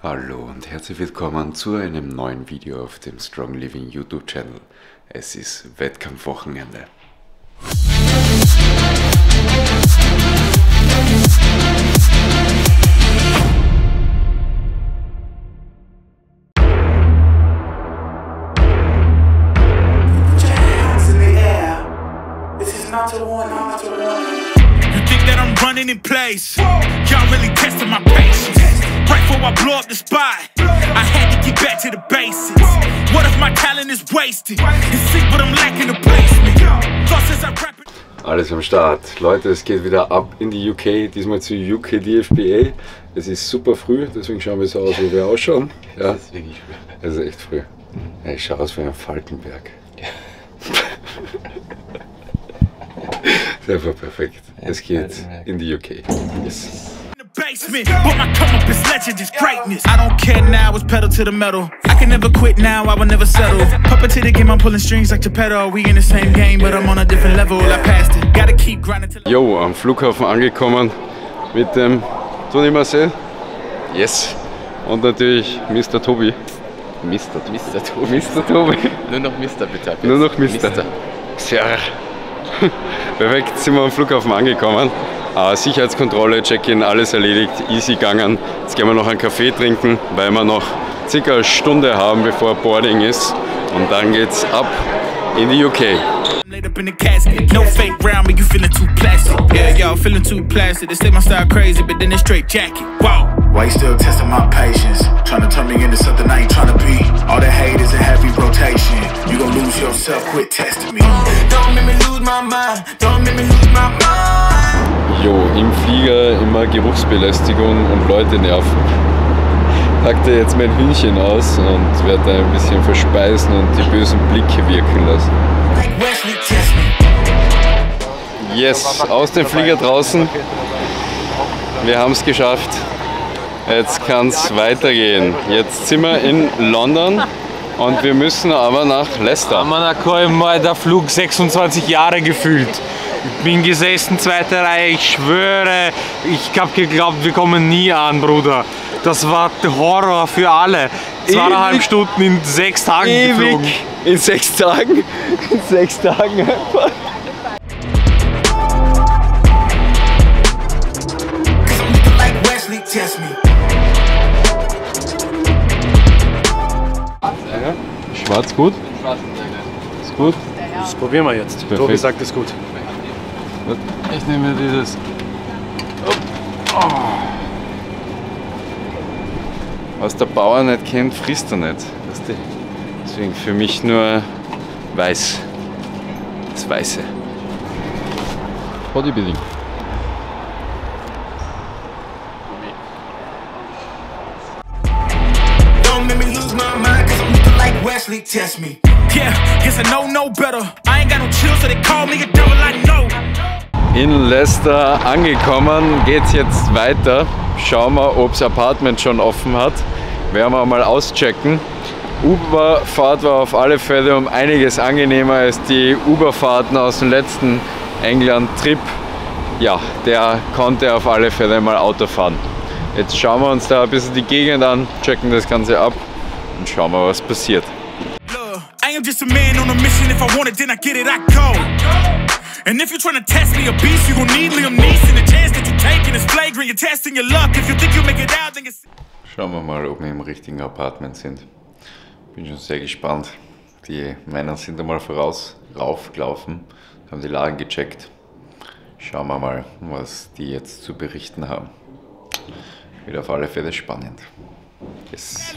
Hallo und herzlich willkommen zu einem neuen Video auf dem Strong Living YouTube Channel. Es ist Wettkampfwochenende. You think that I'm running in place? Y'all really testing my patience. Right before I blow up the spot, I had to get back to the basics. What if my talent is wasted? It's sick, but I'm lacking the placement. Thought since I rap it. Alles am Start. Leute, es geht wieder ab in die UK, diesmal zu UK DFBA. Es ist super früh, deswegen schauen wir so aus, wie wir ausschauen. Ja, Das ist wirklich früh. es ist echt früh. Ja, ich schaue aus wie ein Falkenberg. Ja. Das ist einfach perfekt. Es geht in die UK. Yes. Basement, but my come up is legend, is greatness. I don't care now, it's pedal to the metal. I can never quit now, I will never settle. Puppet to the game, I'm pulling strings like Geppetto. We in the same game, but I'm on a different level. I passed it, gotta keep grinding till. Jo, am Flughafen angekommen mit dem Toni Marcel. Yes. Und natürlich Mr. Tobi. Mr. Tobi. Mr. Tobi. Nur noch Mister bitte. Nur noch Mr. Sehr. Perfekt, sind wir am Flughafen angekommen. Sicherheitskontrolle, Check-in, alles erledigt, easy gegangen. Jetzt gehen wir noch einen Kaffee trinken, weil wir noch circa eine Stunde haben, bevor Boarding ist. Und dann geht's ab in die UK. Laid up in the casket, no fake round, but you feeling too plastic. Yeah, y'all feeling too plastic. They say my style crazy, but then it's straight jacket. Wow. Why you still testing my patience? Trying to turn me into something I ain't trying to be. All the hate is a heavy rotation. You gon' lose yourself, quit testing me. Don't make me lose my mind. Don't make me lose my mind. Jo, im Flieger immer Geruchsbelästigung und Leute nerven. Packte jetzt mein Hühnchen aus und werde ein bisschen verspeisen und die bösen Blicke wirken lassen. Yes, aus dem Flieger draußen. Wir haben es geschafft. Jetzt kann es weitergehen. Jetzt sind wir in London und wir müssen aber nach Leicester. Monaco immer der Flug 26 Jahre gefühlt. Ich bin gesessen, zweite Reihe, ich schwöre, ich habe geglaubt, wir kommen nie an, Bruder. Das war der Horror für alle. 2,5 Stunden in 6 Tagen geflogen. In 6 Tagen? In 6 Tagen einfach. Schwarz gut? Ist gut? Das probieren wir jetzt. Perfekt. Tobi sagt es gut. Ich nehme dieses. Was der Bauer nicht kennt, frisst er nicht. Weißt du? Deswegen für mich nur weiß. Das Weiße. Bodybuilding. Wesley test me. Yeah, guess I know no better. I ain't got no chill, so they call me a devil, I know. In Leicester angekommen, geht's jetzt weiter. Schauen wir, ob das Apartment schon offen hat. Werden wir mal auschecken. Uberfahrt war auf alle Fälle um einiges angenehmer als die Uberfahrten aus dem letzten England-Trip. Ja, der konnte auf alle Fälle mal Auto fahren. Jetzt schauen wir uns da ein bisschen die Gegend an, checken das Ganze ab und schauen wir, was passiert. I am just a man on a mission. If I want it, then I get it, I go. And if you're trying to test me a beast, you gon' need Liam Neeson. The chance that you're taking is flagrant. You're testing your luck. If you think you make it out, then it's... Schauen wir mal, ob wir im richtigen Apartment sind. Bin schon sehr gespannt. Die Männer sind einmal raufgelaufen, haben die Lagen gecheckt. Schauen wir mal, was die jetzt zu berichten haben. Wird auf alle Fälle spannend. Yes.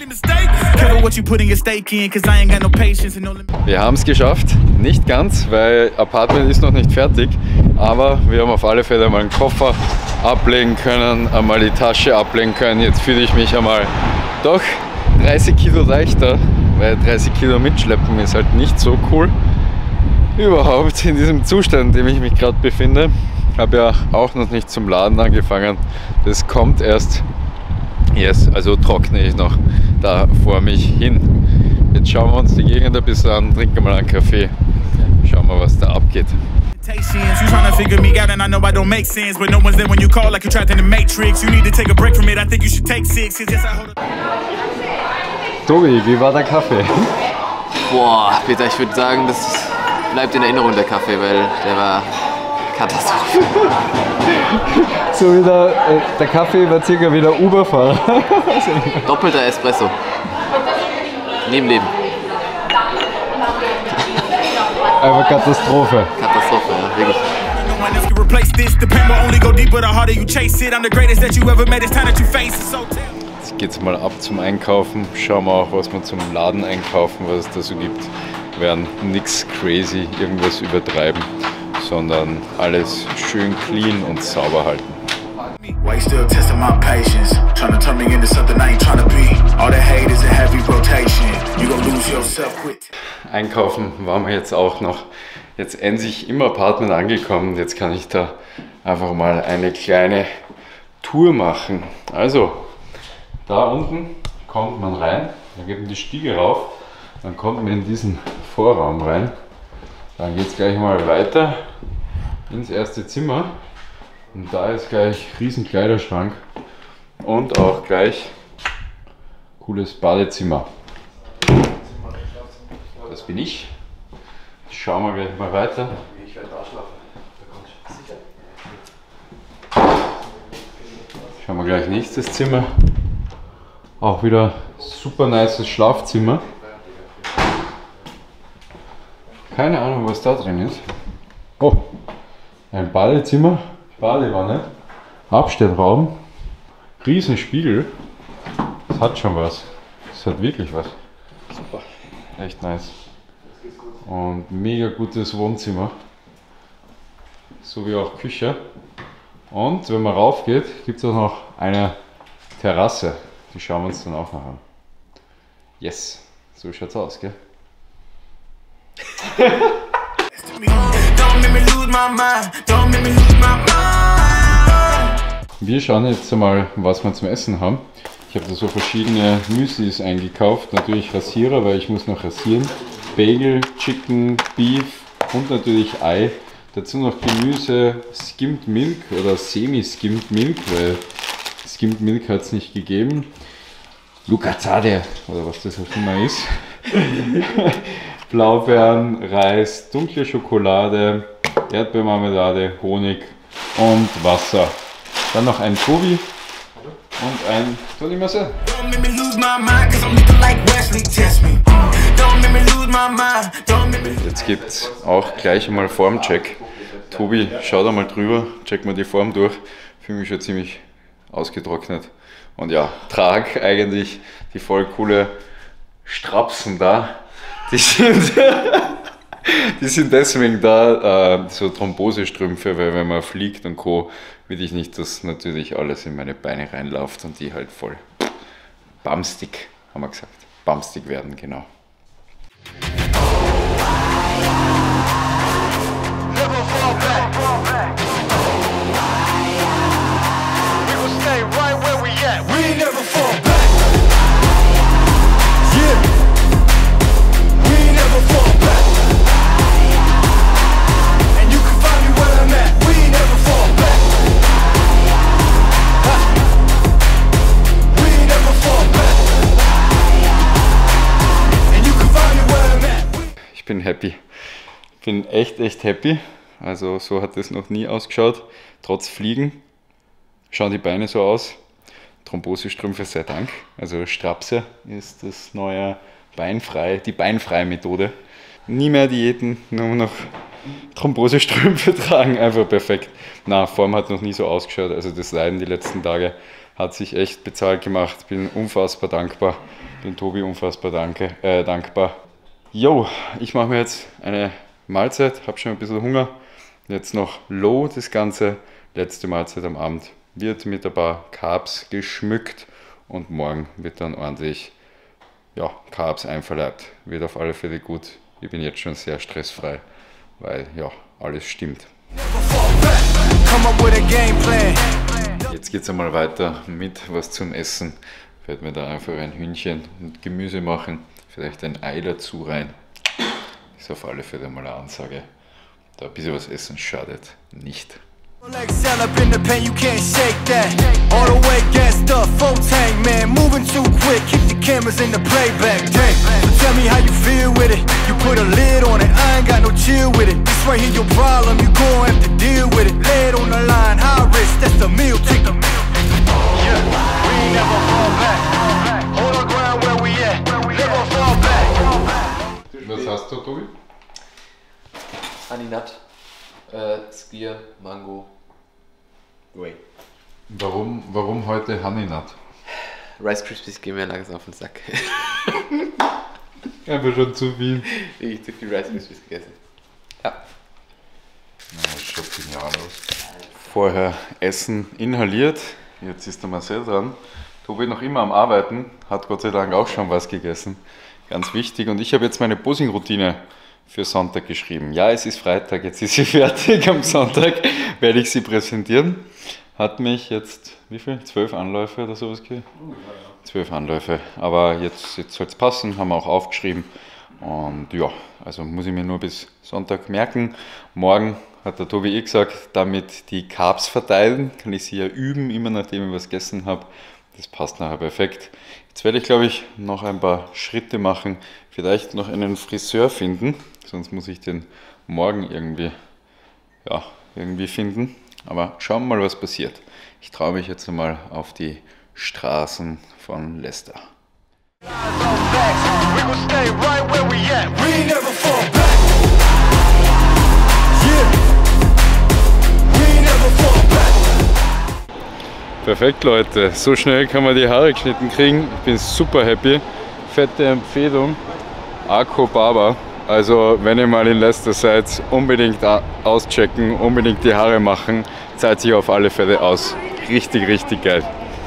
Wir haben es geschafft, nicht ganz, weil Apartment ist noch nicht fertig, aber wir haben auf alle Fälle mal einen Koffer ablegen können, einmal die Tasche ablegen können. Jetzt fühle ich mich einmal doch 30 Kilo leichter, weil 30 Kilo mitschleppen ist halt nicht so cool. Überhaupt in diesem Zustand, in dem ich mich gerade befinde, habe ja auch noch nicht zum Laden angefangen. Das kommt erst. Yes, also trockne ich noch da vor mich hin. Jetzt schauen wir uns die Gegend ein bisschen an, trinken mal einen Kaffee, schauen wir, was da abgeht. You trying to figure me out and I know I don't make sense, but no one's there when you call like you're trapped in the Matrix. You need to take a break from it. I think you should take 6. Yes, I hold Tobi, wie war der Kaffee? Boah, Peter, ich würde sagen, das bleibt in Erinnerung, der Kaffee, weil der war Katastrophe. So wie der Kaffee war circa wie der Uber-Fahrer. Doppelter Espresso. Nie im Leben. Einfach Katastrophe. Katastrophe, ja, wirklich. no one else can replace this. The pain will only go deeper the harder you chase it. I'm the greatest that you ever met. It's time that you face it. So Jetzt geht's mal ab zum Einkaufen. Schauen wir auch, was wir zum Laden einkaufen, was es da so gibt. Wir werden nichts crazy, irgendwas übertreiben, sondern alles schön clean und sauber halten. Why you still testing my patience? Trying to turn me into something I ain't trying to be. All the hate is a heavy rotation. You gon' lose yourself quick. Einkaufen waren wir jetzt auch noch. Jetzt endlich im Apartment angekommen. Jetzt kann ich da einfach mal eine kleine Tour machen. Also, da unten kommt man rein, da geht man die Stiege rauf, dann kommt man in diesen Vorraum rein. Dann geht es gleich mal weiter ins erste Zimmer. Und da ist gleich riesen Kleiderschrank und auch gleich cooles Badezimmer. Das bin ich. Schauen wir gleich mal weiter. Ich werde da schlafen. Schauen wir gleich nächstes Zimmer. Auch wieder super nices Schlafzimmer. Keine Ahnung, was da drin ist. Oh, ein Badezimmer. Badewanne, Abstellraum, Riesenspiegel. Das hat schon was. Das hat wirklich was. Super. Echt nice. Und mega gutes Wohnzimmer. So wie auch Küche. Und wenn man rauf geht, gibt es auch noch eine Terrasse. Die schauen wir uns dann auch noch an. Yes, so schaut's aus, gell? Wir schauen jetzt einmal, was wir zum Essen haben. Ich habe da so verschiedene Müslis eingekauft. Natürlich Rasierer, weil ich muss noch rasieren. Bagel, Chicken, Beef und natürlich Ei. Dazu noch Gemüse, Skimmed Milk oder Semi-Skimmed Milk, weil Skimmed Milk hat es nicht gegeben. Lucazade oder was das auch immer ist. Blaubeeren, Reis, dunkle Schokolade, Erdbeermarmelade, Honig und Wasser. Dann noch ein Tobi und ein Toni Marcel. Jetzt gibt es auch gleich einmal Formcheck. Tobi, schau da mal drüber, check mal die Form durch. Fühle mich schon ziemlich ausgetrocknet. Und ja, trage eigentlich die voll coole Strapsen da. Die sind deswegen da, so Thrombosestrümpfe, weil wenn man fliegt und Co., will ich nicht, dass natürlich alles in meine Beine reinläuft und die halt voll bamstig, haben wir gesagt, bamstig werden, genau. Ich bin happy. Bin echt happy. Also so hat es noch nie ausgeschaut. Trotz Fliegen schauen die Beine so aus. Thrombosestrümpfe sei Dank. Also Strapse ist das neue Beinfrei, die Beinfrei-Methode. Nie mehr Diäten, nur noch Thrombosestrümpfe tragen. Einfach perfekt. Na, Form hat noch nie so ausgeschaut. Also das Leiden die letzten Tage hat sich echt bezahlt gemacht. Bin unfassbar dankbar. Bin Tobi unfassbar dankbar. Jo, ich mache mir jetzt eine Mahlzeit, habe schon ein bisschen Hunger. Jetzt noch low das Ganze. Letzte Mahlzeit am Abend wird mit ein paar Carbs geschmückt und morgen wird dann ordentlich Carbs einverleibt. Wird auf alle Fälle gut. Ich bin jetzt schon sehr stressfrei, weil ja, alles stimmt. Jetzt geht es einmal weiter mit was zum Essen. Ich werde mir da einfach ein Hühnchen und Gemüse machen. Vielleicht ein Ei dazu rein. Ist auf alle Fälle mal eine Ansage. Da ein bisschen was essen schadet nicht. Legs all up in the pen, you can't shake that. All the way gassed up, full tank, man. Moving too quick, keep the cameras in the playback. Dang, so tell me how you feel with it. You put a lid on it, I ain't got no chill with it. This right here your problem, you gon' have to deal with it. Lay it on the line, high risk, that's the meal ticket. Yeah, we ain't never fall back. Hold our ground where we at, never fall back. Was hast du, Tobi? Aninat, Skier, Mango, Whey. Warum heute Honey-Nut? Rice Krispies gehen mir langsam auf den Sack. Einfach schon zu viel. Ich zu viel Rice Krispies gegessen. Ja. Das schaut genial aus. Vorher Essen inhaliert, jetzt ist der Marcel dran. Tobi noch immer am Arbeiten, hat Gott sei Dank auch schon was gegessen. Ganz wichtig. Und ich habe jetzt meine Posing-Routine für Sonntag geschrieben. Ja, es ist Freitag, jetzt ist sie fertig. Am Sonntag werde ich sie präsentieren. Hat mich jetzt, wie viel? 12 Anläufe oder sowas gegeben? 12 Anläufe. Aber jetzt soll es passen, haben wir auch aufgeschrieben. Und ja, also muss ich mir nur bis Sonntag merken. Morgen hat der Tobi gesagt, damit die Carbs verteilen, kann ich sie ja üben, immer nachdem ich was gegessen habe. Das passt nachher perfekt. Jetzt werde ich, glaube ich, noch ein paar Schritte machen, vielleicht noch einen Friseur finden, sonst muss ich den morgen irgendwie finden. Aber schauen wir mal, was passiert. Ich traue mich jetzt einmal auf die Straßen von Leicester. Perfekt, Leute, so schnell kann man die Haare geschnitten kriegen. Ich bin super happy. Fette Empfehlung, Akko Barber. Also wenn ihr mal in Leicester seid, unbedingt auschecken, unbedingt die Haare machen. Zahlt sich auf alle Fälle aus. Richtig, richtig geil.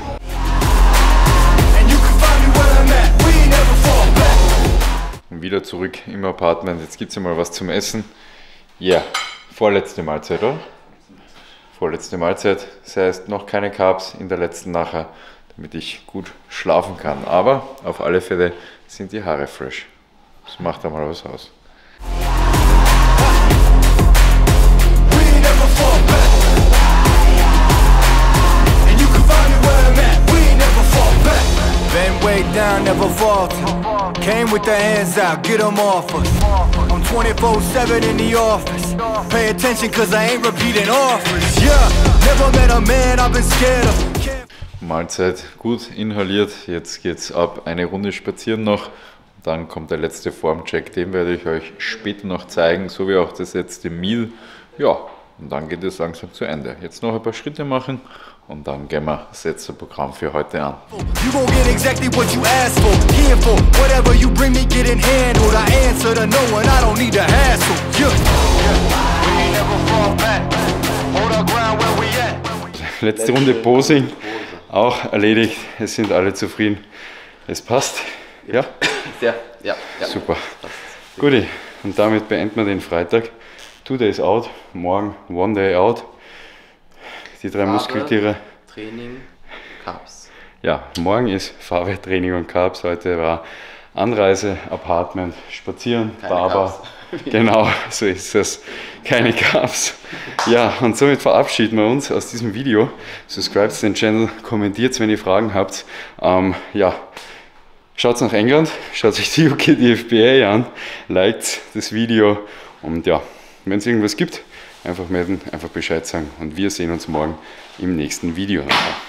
Und wieder zurück im Apartment. Jetzt gibt es ja mal was zum Essen. Ja, yeah. Vorletzte Mahlzeit, oder? Vorletzte Mahlzeit, das heißt noch keine Carbs in der letzten nachher, damit ich gut schlafen kann. Aber auf alle Fälle sind die Haare fresh. Das macht da mal was aus. Been way down, never falter. Came with the hands out, get them off us. I'm 24/7 in the office. Pay attention cause I ain't repeating offers. Yeah, never met a man I've been scared of. Mahlzeit gut inhaliert, jetzt geht's ab. Eine Runde spazieren noch. Dann kommt der letzte Formcheck, den werde ich euch später noch zeigen, so wie auch das letzte Meal. Ja, und dann geht es langsam zu Ende. Jetzt noch ein paar Schritte machen und dann gehen wir das letzte Programm für heute an. Letzte Runde Posing, auch erledigt. Es sind alle zufrieden. Es passt. Ja? Ja. Super. Guti, und damit beenden wir den Freitag. 2 days out, morgen 1 day out. Die 3 Muskeltiere. Training, Carbs. Ja, morgen ist Farbe, Training und Carbs. Heute war Anreise, Apartment, Spazieren, keine Barber. Genau, so ist es. Keine Carbs. Ja, und somit verabschieden wir uns aus diesem Video. Subscribt den Channel, kommentiert, wenn ihr Fragen habt. Ja, schaut nach England, schaut euch die UK DFBA an, liked das Video und ja, wenn es irgendwas gibt, einfach melden, einfach Bescheid sagen und wir sehen uns morgen im nächsten Video.